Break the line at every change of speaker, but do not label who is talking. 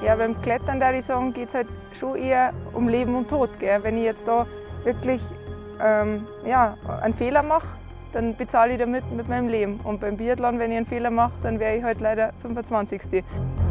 Ja, beim Klettern, würde ich sagen, geht es halt schon eher um Leben und Tod. Gell? Wenn ich jetzt da wirklich ja, einen Fehler mache, dann bezahle ich damit mit meinem Leben. Und beim Biathlon, wenn ich einen Fehler mache, dann wäre ich halt leider 25.